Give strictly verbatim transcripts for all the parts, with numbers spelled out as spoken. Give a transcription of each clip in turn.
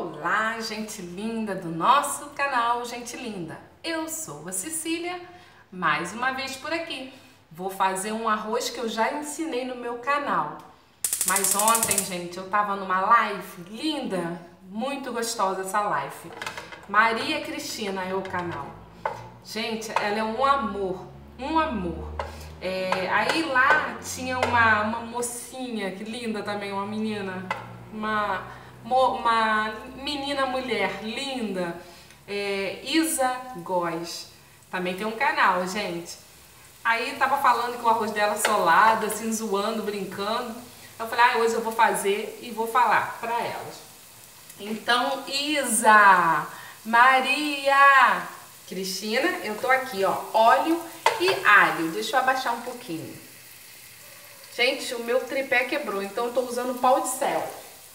Olá, gente linda do nosso canal Gente Linda. Eu sou a Cecília, mais uma vez por aqui. Vou fazer um arroz que eu já ensinei no meu canal. Mas ontem, gente, eu tava numa live linda, muito gostosa essa live. Maria Cristina é o canal. Gente, ela é um amor, um amor. É, aí lá tinha uma, uma mocinha, que linda também, uma menina, uma... uma menina mulher linda, é, Isa Góes, também tem um canal, gente. Aí tava falando que o arroz dela solado, assim, zoando, brincando. Eu falei, ah, hoje eu vou fazer e vou falar pra elas. Então, Isa, Maria, Cristina, eu tô aqui, ó, óleo e alho. Deixa eu abaixar um pouquinho. Gente, o meu tripé quebrou, então eu tô usando pau de céu.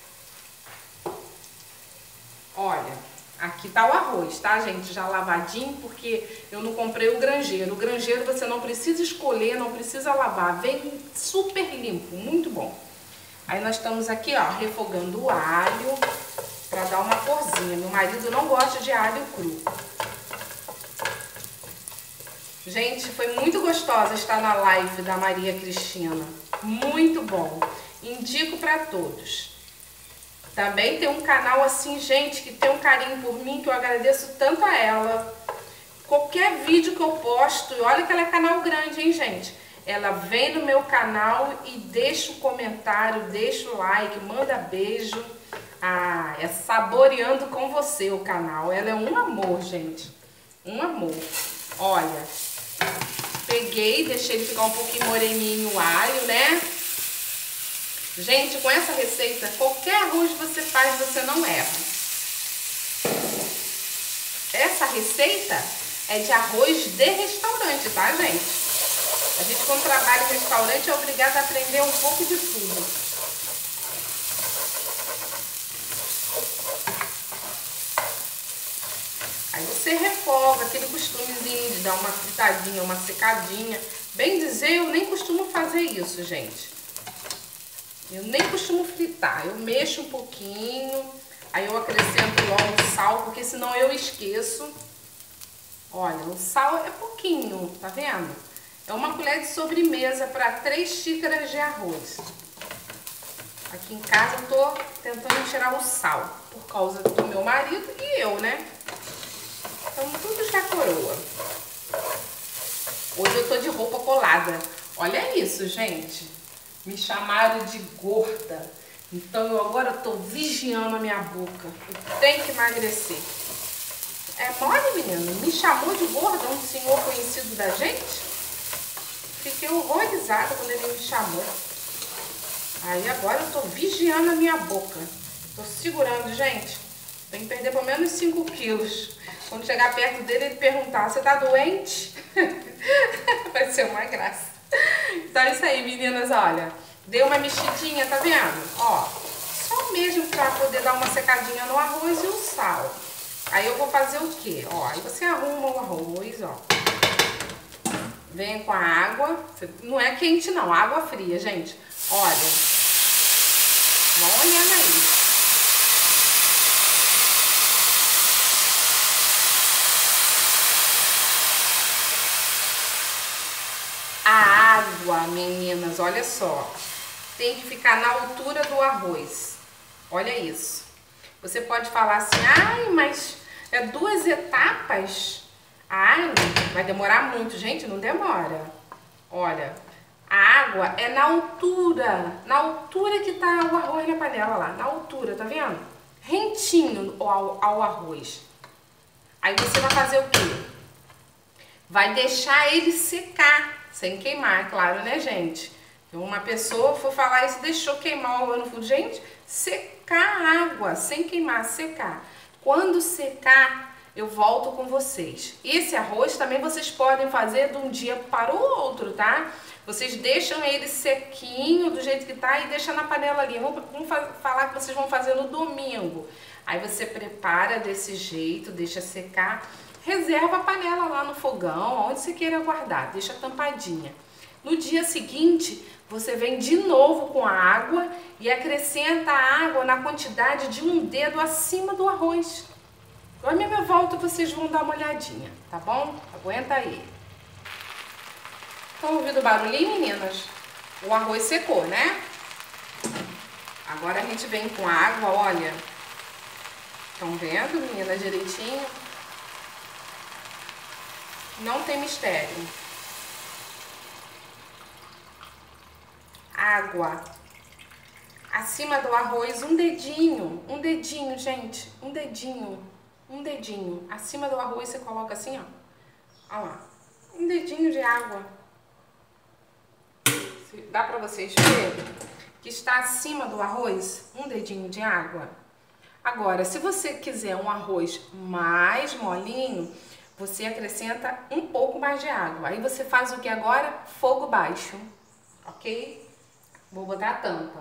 Olha, aqui tá o arroz, tá, gente? Já lavadinho, porque eu não comprei o grangeiro. O grangeiro você não precisa escolher, não precisa lavar. Vem super limpo, muito bom. Aí nós estamos aqui, ó, refogando o alho pra dar uma corzinha. Meu marido não gosta de alho cru. Gente, foi muito gostosa estar na live da Maria Cristina. Muito bom. Indico pra todos. Também tem um canal assim, gente, que tem um carinho por mim, que eu agradeço tanto a ela. Qualquer vídeo que eu posto, e olha que ela é canal grande, hein, gente? Ela vem no meu canal e deixa um comentário, deixa o like, manda beijo. Ah, é Saboreando com Você o canal. Ela é um amor, gente. Um amor. Olha, peguei, deixei ele ficar um pouquinho moreninho o alho, né? Gente, com essa receita, qualquer arroz você faz, você não erra. Essa receita é de arroz de restaurante, tá, gente? A gente, quando trabalha em restaurante, é obrigado a aprender um pouco de tudo. Aí você refoga, aquele costumezinho de dar uma fritadinha, uma secadinha. Bem dizer, eu nem costumo fazer isso, gente. Eu nem costumo fritar, eu mexo um pouquinho, aí eu acrescento logo o sal, porque senão eu esqueço. Olha, o sal é pouquinho, tá vendo? É uma colher de sobremesa para três xícaras de arroz. Aqui em casa eu tô tentando tirar o sal, por causa do meu marido e eu, né? Então tudo já coroa. Hoje eu tô de roupa colada. Olha isso, gente. Me chamaram de gorda, então eu agora tô vigiando a minha boca. Eu tenho que emagrecer. É mole, menino? Me chamou de gorda, um senhor conhecido da gente? Fiquei horrorizada quando ele me chamou. Aí agora eu tô vigiando a minha boca. Tô segurando, gente. Tem que perder pelo menos cinco quilos. Quando chegar perto dele, ele perguntar, você tá doente? Vai ser uma graça. Então é isso aí, meninas, olha, dei uma mexidinha, tá vendo? Ó, só mesmo pra poder dar uma secadinha no arroz e o sal. Aí eu vou fazer o quê? Ó, aí você arruma o arroz, ó. Vem com a água, não é quente não, água fria, gente. Olha, vão olhando aí. A água, meninas, olha só, tem que ficar na altura do arroz. Olha isso. Você pode falar assim, ai, mas é duas etapas? Ai, vai demorar muito. Gente, não demora. Olha, a água é na altura, na altura que tá o arroz na panela lá, na altura, tá vendo? Rentinho ao, ao arroz. Aí você vai fazer o quê? Vai deixar ele secar. Sem queimar, claro, né, gente? Uma pessoa foi falar isso, deixou queimar o arroz no fundo. Gente, secar a água, sem queimar, secar. Quando secar, eu volto com vocês. Esse arroz também vocês podem fazer de um dia para o outro, tá? Vocês deixam ele sequinho, do jeito que tá, e deixam na panela ali. Vamos, vamos falar que vocês vão fazer no domingo. Aí você prepara desse jeito, deixa secar. Reserva a panela lá no fogão, onde você queira guardar, deixa tampadinha. No dia seguinte, você vem de novo com a água e acrescenta a água na quantidade de um dedo acima do arroz. Agora, na minha volta, vocês vão dar uma olhadinha, tá bom? Aguenta aí. Estão ouvindo o barulhinho, meninas? O arroz secou, né? Agora a gente vem com a água, olha. Estão vendo, meninas, direitinho? Não tem mistério. Água. Acima do arroz, um dedinho. Um dedinho, gente. Um dedinho. Um dedinho. Acima do arroz, você coloca assim, ó. Olha lá. Um dedinho de água. Dá pra vocês verem que está acima do arroz? Um dedinho de água. Agora, se você quiser um arroz mais molinho, você acrescenta um pouco mais de água. Aí você faz o que agora? Fogo baixo, ok? Vou botar a tampa.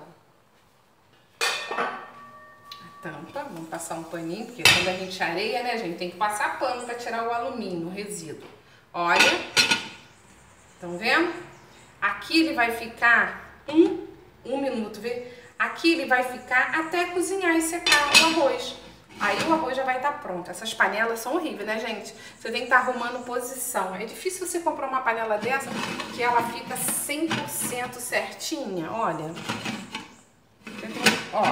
A tampa, vamos passar um paninho, porque quando a gente areia, né, gente, tem que passar pano para tirar o alumínio, o resíduo. Olha, estão vendo? Aqui ele vai ficar um, um minuto, vê? Aqui ele vai ficar até cozinhar e secar o arroz. Aí o arroz já vai estar pronto. Essas panelas são horríveis, né, gente? Você tem que estar arrumando posição. É difícil você comprar uma panela dessa que ela fica cem por cento certinha. Olha. Ó.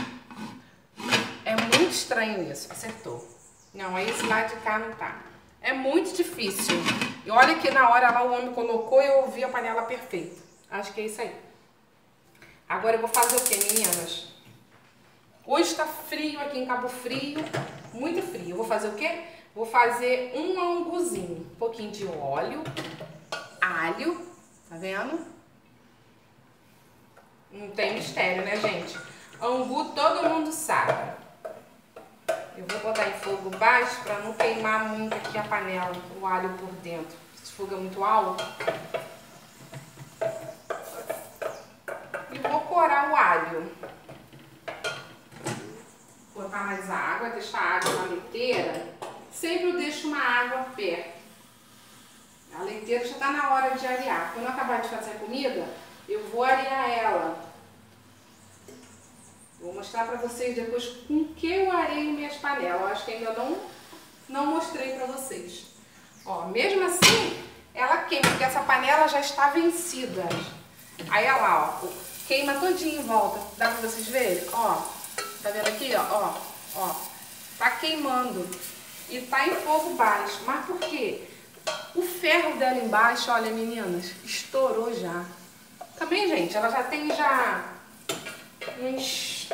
É muito estranho isso. Acertou. Não, aí esse lado de cá não tá. É muito difícil. E olha que na hora lá o homem colocou e eu ouvi a panela perfeita. Acho que é isso aí. Agora eu vou fazer o que, meninas? Hoje está frio aqui em Cabo Frio, muito frio. Eu vou fazer o quê? Vou fazer um anguzinho, um pouquinho de óleo, alho, tá vendo? Não tem mistério, né, gente? Angu todo mundo sabe. Eu vou botar em fogo baixo para não queimar muito aqui a panela, o alho por dentro. Se o fogo é muito alto. E vou corar o alho. Botar mais água, deixar a água na leiteira. Sempre eu deixo uma água perto. A leiteira já está na hora de arear. Quando eu acabar de fazer a comida, eu vou arear ela. Vou mostrar para vocês depois com que eu areio minhas panelas. Eu acho que ainda não, não mostrei para vocês. Ó, mesmo assim, ela queima, porque essa panela já está vencida. Aí, olha lá, ó, queima todinho em volta. Dá para vocês verem? Ó. Tá vendo aqui, ó, ó, ó, tá queimando e tá em fogo baixo. Mas por quê? O ferro dela embaixo, olha, meninas, estourou já. Também, gente, ela já tem já uns...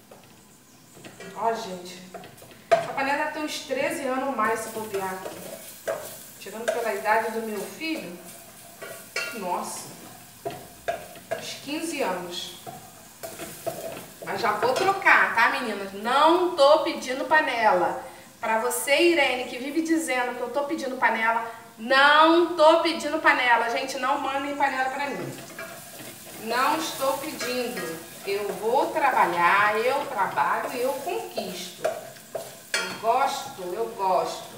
Ó, gente, a panela tem uns treze anos mais se bobear. Tirando pela idade do meu filho, nossa, uns quinze anos. Mas já vou trocar, tá, meninas? Não tô pedindo panela. Pra você, Irene, que vive dizendo que eu tô pedindo panela, não tô pedindo panela. Gente, não mandem panela pra mim. Não estou pedindo. Eu vou trabalhar, eu trabalho e eu conquisto. Eu gosto, eu gosto.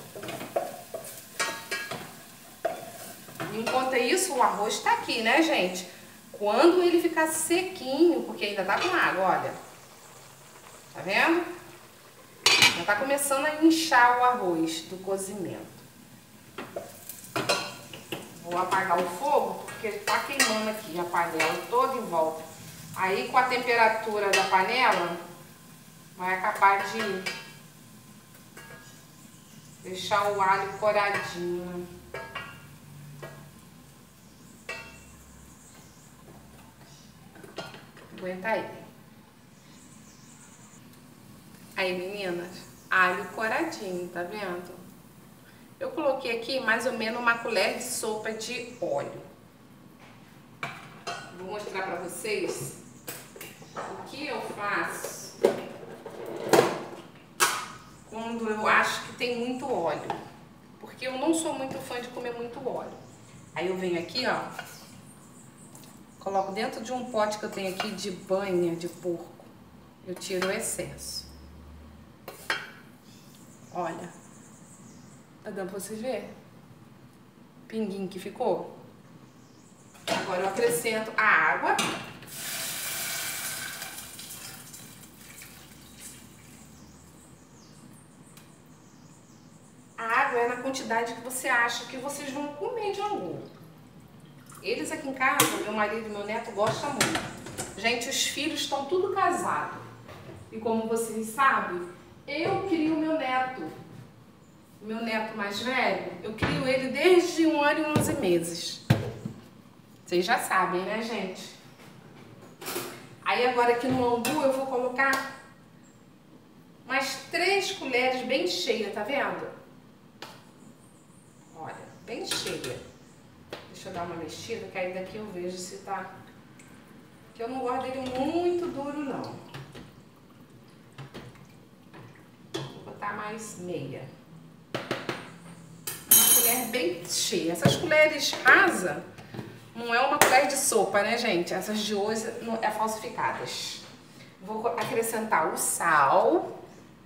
Enquanto isso, o arroz tá aqui, né, gente? Quando ele ficar sequinho, porque ainda tá com água, olha. Tá vendo? Já tá começando a inchar o arroz do cozimento. Vou apagar o fogo, porque tá queimando aqui a panela toda em volta. Aí, com a temperatura da panela, vai acabar de deixar o alho coradinho. Aguenta aí. Aí, meninas, alho coradinho, tá vendo? Eu coloquei aqui mais ou menos uma colher de sopa de óleo. Vou mostrar pra vocês o que eu faço quando eu acho que tem muito óleo. Porque eu não sou muito fã de comer muito óleo. Aí eu venho aqui, ó. Coloco dentro de um pote que eu tenho aqui de banha de porco. Eu tiro o excesso. Olha. Tá dando pra vocês verem? Pinguinho que ficou. Agora eu acrescento a água. A água é na quantidade que você acha que vocês vão comer de angu. Eles aqui em casa, meu marido e meu neto gostam muito. Gente, os filhos estão tudo casados. E como vocês sabem, eu crio meu neto. Meu neto mais velho, eu crio ele desde um ano e onze meses. Vocês já sabem, né, gente? Aí agora aqui no angu eu vou colocar umas três colheres bem cheias, tá vendo? Olha, bem cheia. Deixa eu dar uma mexida, que aí daqui eu vejo se tá... Que eu não gosto dele muito duro, não. Vou botar mais meia. Uma colher bem cheia. Essas colheres rasas não é uma colher de sopa, né, gente? Essas de hoje não é falsificadas. Vou acrescentar o sal.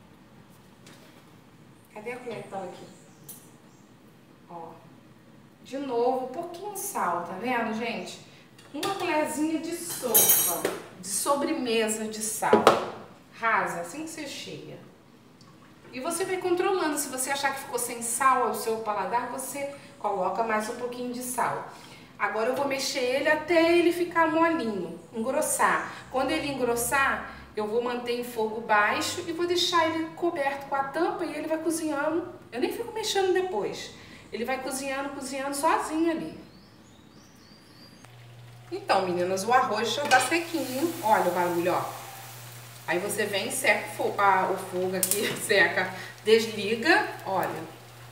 Cadê a colher que tá aqui? Ó. De novo, um pouquinho de sal, tá vendo, gente? Uma colherzinha de sopa, de sobremesa de sal. Rasa, assim que você cheia. E você vai controlando. Se você achar que ficou sem sal ao seu paladar, você coloca mais um pouquinho de sal. Agora eu vou mexer ele até ele ficar molinho, engrossar. Quando ele engrossar, eu vou manter em fogo baixo e vou deixar ele coberto com a tampa e ele vai cozinhando. Eu nem fico mexendo depois. Ele vai cozinhando, cozinhando sozinho ali. Então, meninas, o arroz já tá sequinho. Olha o barulho, ó. Aí você vem, seca o fogo, ah, o fogo aqui, seca, desliga, olha.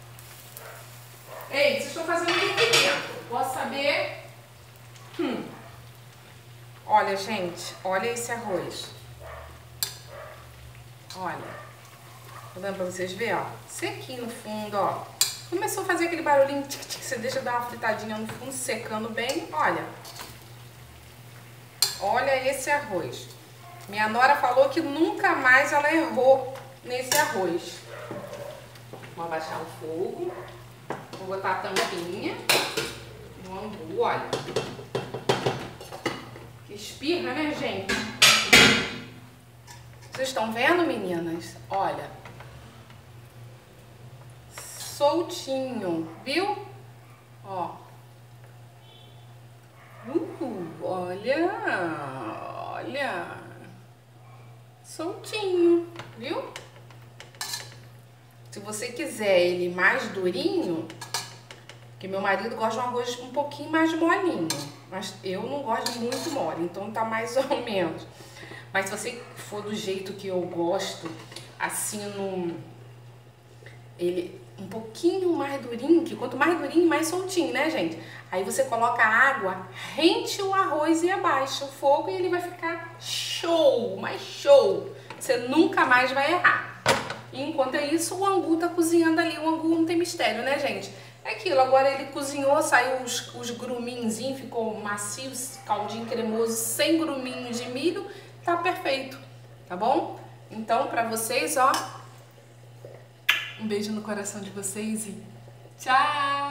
Ei, vocês estão fazendo o que aqui dentro? Posso saber? Hum. Olha, gente, olha esse arroz. Olha. Tá dando pra vocês verem, ó? Sequinho no fundo, ó. Começou a fazer aquele barulhinho, tic, tic, você deixa dar uma fritadinha no fundo, secando bem, olha. Olha esse arroz. Minha nora falou que nunca mais ela errou nesse arroz. Vou abaixar o fogo. Vou botar a tampinha no angu, olha. Que espirra, né, gente? Vocês estão vendo, meninas? Olha. Soltinho, viu? Ó. Uh, olha, olha, soltinho, viu? Se você quiser ele mais durinho, que meu marido gosta de um arroz um pouquinho mais molinho, mas eu não gosto de muito mole, então tá mais ou menos. Mas se você for do jeito que eu gosto, assim, no, ele um pouquinho mais durinho, que quanto mais durinho, mais soltinho, né, gente? Aí você coloca a água, rente o arroz e abaixa o fogo e ele vai ficar show, mais show. Você nunca mais vai errar. E enquanto é isso, o angu tá cozinhando ali. O angu não tem mistério, né, gente? É aquilo, agora ele cozinhou, saiu os, os gruminzinhos, ficou macio, caldinho cremoso, sem gruminho de milho, tá perfeito, tá bom? Então, pra vocês, ó, um beijo no coração de vocês e tchau!